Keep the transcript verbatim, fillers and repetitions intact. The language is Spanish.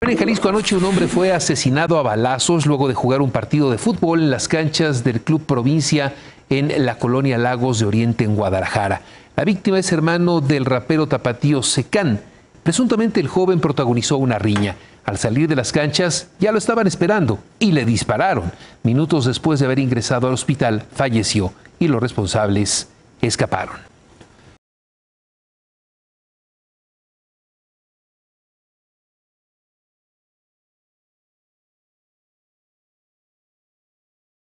En Jalisco anoche un hombre fue asesinado a balazos luego de jugar un partido de fútbol en las canchas del Club Provincia en la colonia Lagos de Oriente en Guadalajara. La víctima es hermano del rapero tapatío Secán. Presuntamente el joven protagonizó una riña. Al salir de las canchas ya lo estaban esperando y le dispararon. Minutos después de haber ingresado al hospital falleció y los responsables escaparon.